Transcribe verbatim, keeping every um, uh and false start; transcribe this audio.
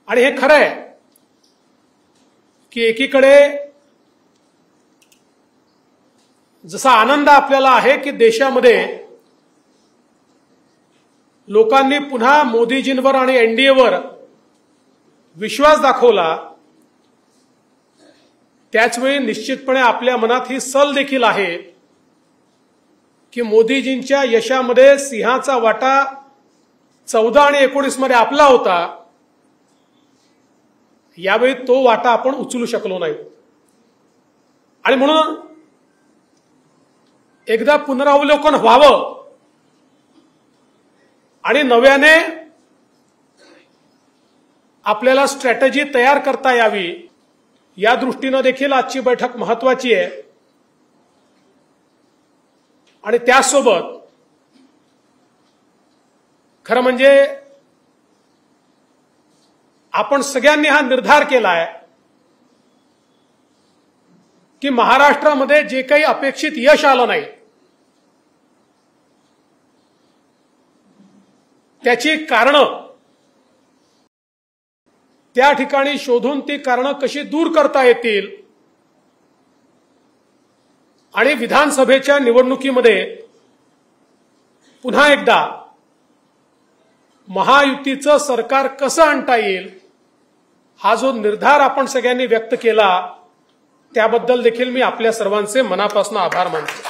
आणि हे खरं आहे की एकीकडे जसा आनंद आपल्याला आहे की देशामध्ये लोकांनी पुन्हा मोदीजींवर आणि एनडीएवर विश्वास दाखवला, त्याचवेळी निश्चितपणे आपल्या मनात ही सल देखील आहे की मोदीजींच्या यशामध्ये सिंहाचा वाटा चौदा आणि एकोणीस मध्ये आपला होता, यावेळी तो वाटा आपण उचलू शकलो नाही. आणि म्हणून एकदा पुनरावलोकन व्हावं आणि नव्याने आपल्याला स्ट्रॅटेजी तयार करता यावी, या दृष्टीने देखील आजची बैठक महत्वाची आहे. आणि त्यासोबत खरं म्हणजे आपण सगळ्यांनी हा निर्धार केलाय की महाराष्ट्रामध्ये जे काही अपेक्षित यश आलं नाही त्याची कारणं त्या ठिकाणी शोधून ती कारणं कशी दूर करता येतील आणि विधानसभेच्या निवडणुकीमध्ये पुन्हा एकदा महायुतीचं सरकार कसं आणता येईल, हा जो निर्धार आपण सगळ्यांनी व्यक्त केला त्याबद्दल देखील मी आपल्या सर्वांचे मनापासून आभार मानतो.